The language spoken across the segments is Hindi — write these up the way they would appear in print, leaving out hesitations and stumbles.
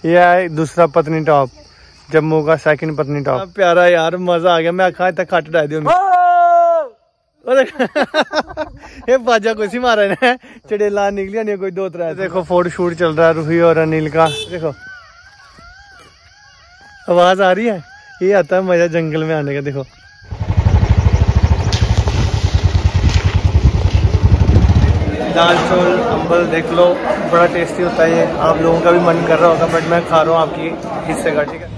ये है दूसरा पत्नीटॉप, जम्मू का सेकंड पत्नीटॉप। प्यारा यार, मजा आ गया। मैं आखा तक खट डाल दियो ये बाजा कुछ ही मारा है, चढ़ेला निकलिया नहीं कोई 2-3। देखो फोटो शूट चल रहा है रूही और अनिल का। देखो आवाज आ रही है, ये आता है मजा जंगल में आने का। देखो दाल चौल अम्बल देख लो, बड़ा टेस्टी होता है ये। आप लोगों का भी मन कर रहा होगा, बट मैं खा रहा हूँ आपकी हिस्से का, ठीक है।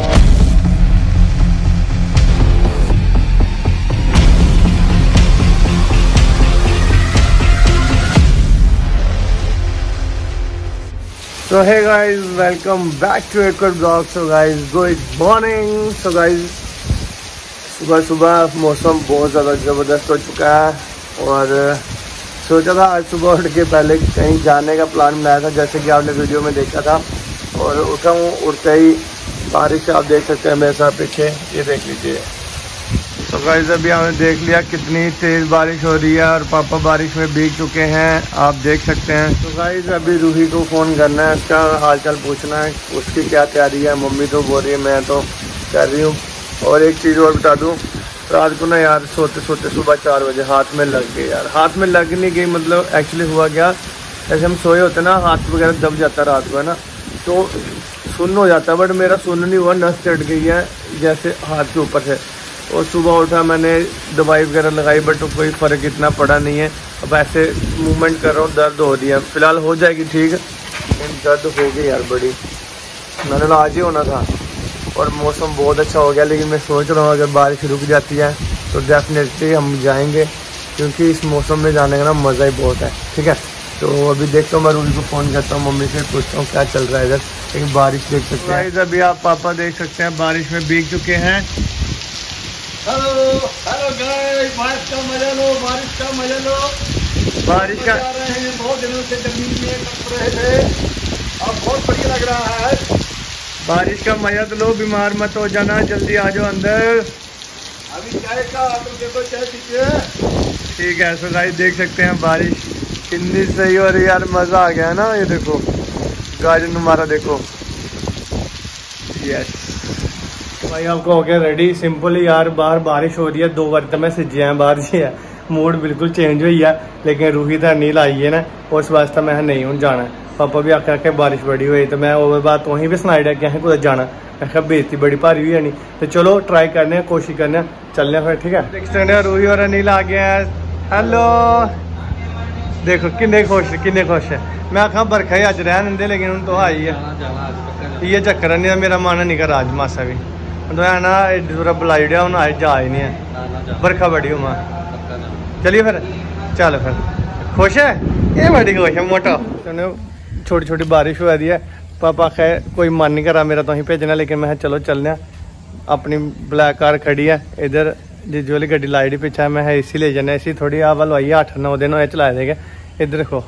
So hey guys, welcome back to एक और blog. So guys, good morning। So guys, सुबह सुबह मौसम बहुत ज़्यादा ज़बरदस्त हो चुका है और सोचा था आज सुबह उठ के पहले कहीं जाने का प्लान बनाया था, जैसे कि आपने वीडियो में देखा था। और उठा हूँ, उठते ही बारिश आप देख सकते हैं मेरे साथ पीछे, ये देख लीजिए। तो गाइस अभी हमने देख लिया कितनी तेज़ बारिश हो रही है और पापा बारिश में भीग चुके हैं, आप देख सकते हैं। तो गाइस अभी रूही को फ़ोन करना है, उसका हाल चाल पूछना है, उसकी क्या तैयारी है। मम्मी तो बोल रही है, मैं तो कर रही हूँ। और एक चीज़ और बता दूँ, रात को ना यार सोते सोते सुबह 4 बजे हाथ में लग गई यार। हाथ में लग नहीं गई, मतलब एक्चुअली हुआ क्या, जैसे हम सोए होते ना, हाथ वगैरह दब जाता है रात को, है ना, तो सुन्न हो जाता है। बट मेरा सुन्न नहीं हुआ, नस चढ़ गई है जैसे हाथ के ऊपर से। और सुबह उठा, मैंने दवाई वगैरह लगाई, बट कोई फ़र्क इतना पड़ा नहीं है। अब ऐसे मूवमेंट कर रहा हूँ, दर्द हो रही है, फिलहाल हो जाएगी ठीक, लेकिन दर्द हो गई यार बड़ी। मैंने आज ही होना था और मौसम बहुत अच्छा हो गया, लेकिन मैं सोच रहा हूँ अगर बारिश रुक जाती है तो डेफिनेटली हम जाएंगे, क्योंकि इस मौसम में जाने का ना मज़ा ही बहुत है, ठीक है। तो अभी देखता हूँ, मैं रूही को फ़ोन करता हूँ, मम्मी से पूछता हूँ क्या चल रहा है इधर। लेकिन बारिश देख सकते हैं, अभी आप पापा देख सकते हैं बारिश में भीग चुके हैं। हेलो हेलो गाइस, बारिश का मजा लो, बारिश का मजा लो। बारिश का बहुत दिनों से गर्मी में कप रहे थे, अब बहुत बढ़िया लग रहा है। बारिश का मजा तो लो, बीमार मत हो जाना, जल्दी आ जाओ अंदर। अभी चाय का देखो, चाय पीजिए, ठीक है। सो गाइस देख सकते हैं बारिश कितनी सही हो रही है यार, मजा आ गया है ना। ये देखो गार्डन हमारा, देखो। यस भाई, आपको हो गया रेडी। सिंपल ही यार, बाहर बारिश हो रही है, 2 बर्तन में सिजे हैं बाहर से है, मूड बिल्कुल चेंज हुई है। लेकिन रूही तो नील आई है ना, उस वास्ते मैं नहीं हूँ जाना है। पापा भी आखिर के बारिश बड़ी हुई, तो मैं वो बात वहीं भी सुनाई कि अं कुछ जाना। मैं क्या बेइज्जती बड़ी भारी हुई है नहीं, तो चलो ट्राई करने हैं, कोशिश करने हैं, चलने फिर, ठीक है। देख रूही और अनिल आ गया है। हेलो, देखो किन्ने खुश है। मैं आखा बरखा ही अज रहन दे, लेकिन हूँ तो आई है, ये चक्कर नहीं, मेरा मन नहीं कर आज मासा भी तो है ना, पूरा बुलाई दिया हूँ, आज जा ही नहीं है, बरखा बड़ी हो। चलिए फिर, चल फिर, खुश है ये, बड़ी खुश है मोटा। छोटी छोटी बारिश हुआ दी है, पापा खैर कोई मन नहीं करा मेरा तो ही भेजना, लेकिन मैं चलो चलने। अपनी ब्लैक कार खड़ी है इधर, जिस वाली गड्डी लाई दी पीछे, मैं इसी ले जाना, इसी थोड़ी आवा लवाई 8-9 दिन हो चला देगा। इधर देखो,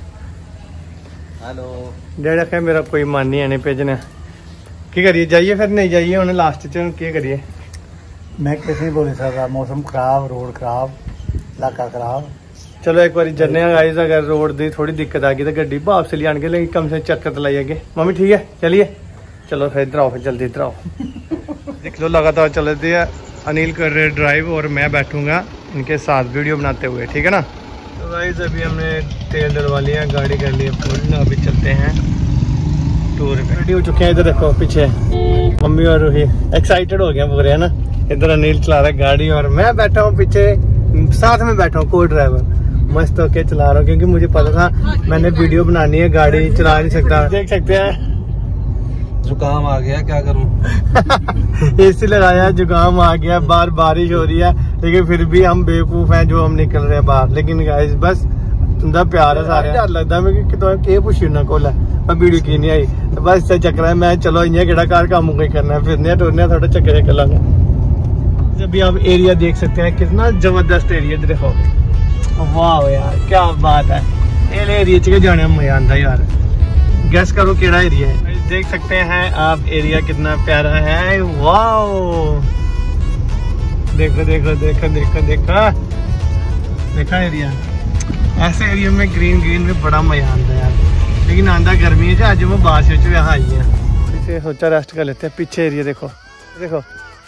हेलो डैडी आखे मेरा कोई मन नहीं है नहीं भेजने, की करिए, जाइए फिर नहीं जाइए, उन्हें लास्ट च क्या करिए। मैं कैसे नहीं बोल सकता, मौसम खराब, रोड खराब, इलाका खराब। चलो एक बार जन्ने गाइस, अगर रोड की थोड़ी दिक्कत आ गई तो गड्डी वापस ले आएंगे, लेकिन कम से चक्कर तो लाइए। मम्मी ठीक है, चलिए चलो फिर इधर आओ, फिर जल्दी इधर आओ। देख लो लगातार चल रही है, अनिल कर रहे ड्राइव और मैं बैठूंगा इनके साथ वीडियो बनाते हुए, ठीक है ना। तो गाइस अभी हमने तेल डलवा लिया, गाड़ी कर ली फुल, अभी चलते हैं टूर पे। रेडी हो चुके हैं, इधर देखो पीछे मम्मी और रूही एक्साइटेड हो गया पूरे, है ना। इधर अनिल चला रहा है गाड़ी और मैं बैठा हूँ पीछे, साथ में बैठा हूँ, को ड्राइवर मस्त होके चला रहा हूँ, क्योंकि मुझे पता था मैंने वीडियो बनानी है, गाड़ी चला नहीं सकता। देख सकते हैं जुकाम आ गया, क्या करूँ। एसी लगाया, जुकाम आ गया, बाहर बारिश हो रही है, लेकिन फिर भी हम बेवकूफ हैं जो हम निकल रहे हैं बाहर। लेकिन गाइस बस तुंदा प्यार है सारे, डर लगता मैं कि पुछी उन्होंने कोल मैं वीडियो की नहीं आई, तो बस चक्कर है। मैं चलो इं केड़ा घर काम कोई करना, फिरने टुरने थोड़ा चक्कर चक्कर लाने। अभी आप एरिया देख सकते हैं, कितना जबरदस्त एरिया देखो, वाह यार क्या बात है। ये एरिया च जाने में मजा आता यार। गैस करो केड़ा एरिया है, देख सकते हैं आप एरिया कितना प्यारा है, वाह। देखो देखो देखो देखो देखो देखा एरिया, ऐसे एरिया में ग्रीन ग्रीन में बड़ा मजा आता है यार। लेकिन आंदा गर्मी है, अज मैं बारिश आई है। से सोचा रेस्ट कर लेते हैं। पीछे एरिया देखो, देखो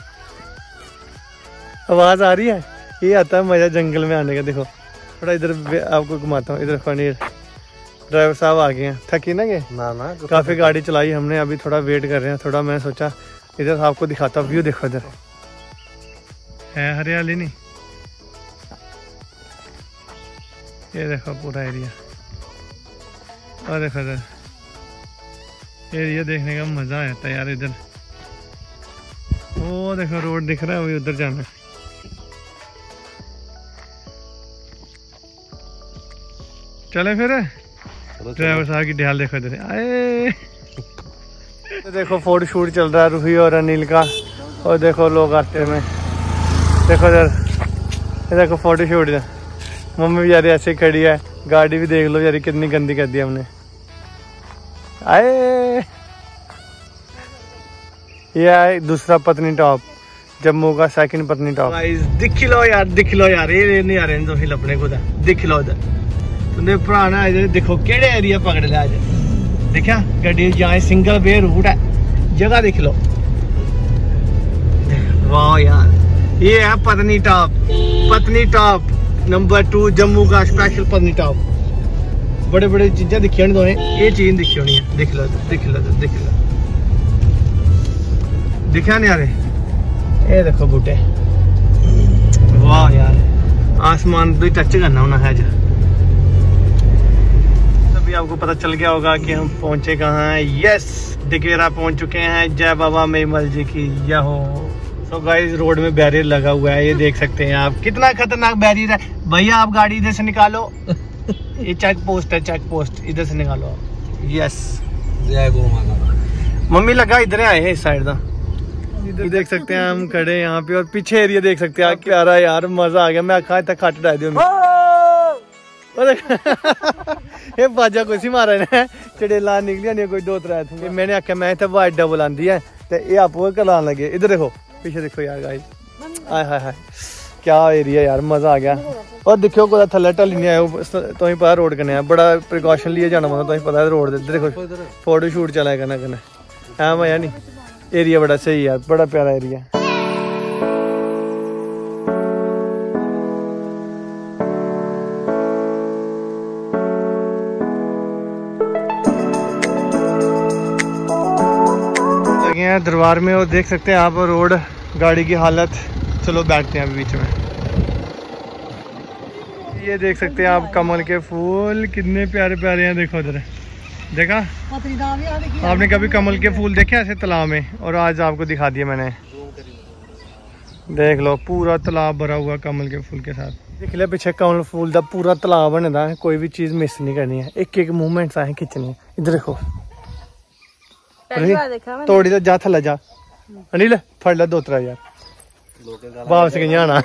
आवाज़ आ रही है, ये आता है मज़ा जंगल में आने का। देखो थोड़ा इधर आपको घुमाता हूँ, इधर फनीर ड्राइवर साहब आ गए हैं। थकी ना गए ना, काफ़ी गाड़ी चलाई हमने, अभी थोड़ा वेट कर रहे हैं। थोड़ा मैं सोचा इधर आपको दिखाता हूँ व्यू। देखो इधर है हरियाली नहीं, ये देखो पूरा एरिया। और देखो इधर एरिया देखने का मज़ा आता है यार। इधर वो देखो रोड दिख रहा है, अभी उधर जाना है। चले फिर ड्राइवर साहब की ढाल देखो इधर आए। तो देखो फोटो शूट चल रहा है रूही और अनिल का। और देखो लोग आते में, देखो इधर, देखो फोटो शूट। मम्मी बेचारी ऐसे खड़ी है, गाड़ी भी देख लो यार कितनी गंदी कर दी हमने। आए ये आए दूसरा पत्नीटॉप, जम्मू का सेकंड पत्नीटॉप। दिख लो यार, दिख लो यार, ये नहीं आ रहे तो हिल अपने को दिख लो उधर तुमने पुराना इधर देखो केड़े एरिया पकड़ लिया आज। देखा गड्डी यहाँ सिंगल वे रूट है, जगह देख लो। वाह यार, ये है पत्नीटॉप, पत्नीटॉप नंबर 2 जम्मू का स्पेशल पत्नीटॉप। बड़े बड़े चीजें दिखी होनी तुसें, ये चीज दिखी होनी है। देख लो देख लो देख लो, दिखा नहीं आ रहे, ये देखो बूटे। वाह यार, आसमान भी टच करना होना है। तभी आपको पता चल गया होगा कि हम पहुंचे कहाँ हैं। यस, डिगेरा पहुंच चुके हैं। जय बाबा मेमल जी की यह हो। तो गाइस रोड में बैरियर लगा हुआ है, ये देख सकते हैं आप, कितना खतरनाक बैरियर है। भैया आप गाड़ी इधर से निकालो, ये चेक पोस्ट है, चेक पोस्ट, इधर से निकालो आप। यस, जय गौ माता। मम्मी लगा इधर आए हैं इस साइड का। इधर देख सकते हैं हम खड़े यहाँ पे, और पीछे एरिया देख सकते हैं। क्या रहा यार, मजा आ गया। मैं खा तक खाट डाल दियो ये बाजा कोई सी मारा है, चड़ेला निकलिया नहीं कोई 2-3 थे। मैंने आख्या मैं इतना वाइड डबल आंदी है तो ये आपको कलान लगे। इधर देखो पीछे देखो यार गाइस, हाय हाय हाय क्या एरिया यार, मजा आ गया। और देखो को थल्ले ढल नहीं आया, तो ही पता रोड कने बड़ा प्रिकॉशन लिए जाना पौंदा, तो पता रोड दे। देखो फोटो शूट चला कने कने है मजा नहीं। एरिया बड़ा सही यार, बड़ा प्यारा एरिया। दरबार में, और देख सकते हैं आप रोड, गाड़ी की हालत। चलो बैठते हैं अभी बीच में। ये देख सकते हैं आप कमल के फूल कितने प्यारे प्यारे हैं। देखो उधर, देखा आपने कभी कमल के फूल देखे ऐसे तालाब में? और आज आपको दिखा दिया मैंने। देख लो पूरा तालाब भरा हुआ कमल के फूल के साथ। देख लिया पीछे कमल फूल का पूरा तालाब बने दा, कोई भी चीज मिस नहीं करनी है, एक एक मूवमेंट आए खिंचनी है। इधर देखो थोड़ी तो जा थल्ले जा अनिल, फड़ ला 2-3 यार वापस कहीं आना।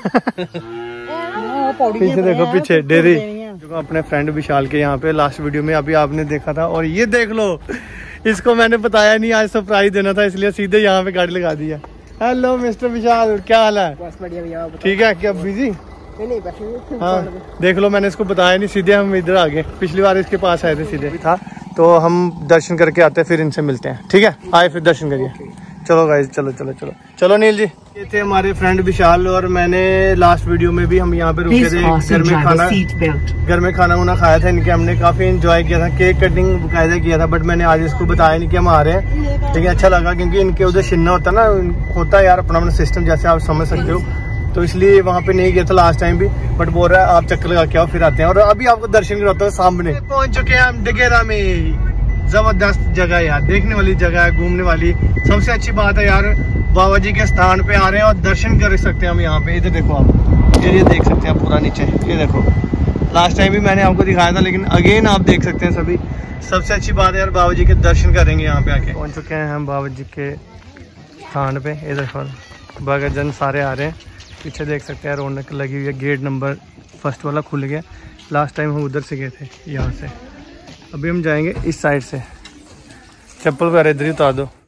पीछे देखो पीछे डेरी, जो अपने फ्रेंड विशाल के यहाँ पे लास्ट वीडियो में अभी आपने देखा था। और ये देख लो, इसको मैंने बताया नहीं, आज सरप्राइज देना था, इसलिए सीधे यहाँ पे गाड़ी लगा दिया। हेलो मिस्टर विशाल, क्या हाल है? ठीक है, क्या बिजी? हाँ देख लो, मैंने इसको बताया नहीं, सीधे हम इधर आ गए। पिछली बार इसके पास आए थे सीधे था, तो हम दर्शन करके आते हैं, फिर इनसे मिलते हैं। ठीक है, आए फिर दर्शन करिए। चलो गाइस, चलो चलो चलो चलो नील जी। ये थे हमारे फ्रेंड विशाल, और मैंने लास्ट वीडियो में भी हम यहाँ पे रुके थे, घर में खाना वाना खाया था इनके, हमने काफी एंजॉय किया था। केक कटिंग बाकायदा किया था, बट मैंने आज इसको बताया नहीं कि हम आ रहे हैं, लेकिन अच्छा लगा क्योंकि इनके उधर शिन्ना होता ना, होता है यार अपना अपना सिस्टम, जैसे आप समझ सकते हो, तो इसलिए वहाँ पे नहीं गया था लास्ट टाइम भी, बट बोल रहा है आप चक्कर लगा के आओ फिर आते हैं। और अभी आपको दर्शन कराता हूँ, सामने पहुंच चुके हैं हम डिगेरा में। जबरदस्त जगह यार, देखने वाली जगह है, घूमने वाली। सबसे अच्छी बात है यार, बाबा जी के स्थान पे आ रहे हैं और दर्शन कर सकते हैं हम यहाँ पे। इधर देखो आप एरिया देख सकते हैं पूरा नीचे, ये देखो लास्ट टाइम भी मैंने आपको दिखाया था, लेकिन अगेन आप देख सकते हैं सभी। सबसे अच्छी बात है यार, बाबा जी के दर्शन करेंगे यहाँ पे आके। पहुँच चुके हैं हम बाबा जी के स्थान पे। ये देखो भक्तजन सारे आ रहे हैं, पीछे देख सकते हैं रौनक लगी हुई है। गेट नंबर 1 वाला खुल गया, लास्ट टाइम हम उधर से गए थे यहाँ से। अभी हम जाएंगे इस साइड से। चप्पल वगैरह इधर ही उतार दो।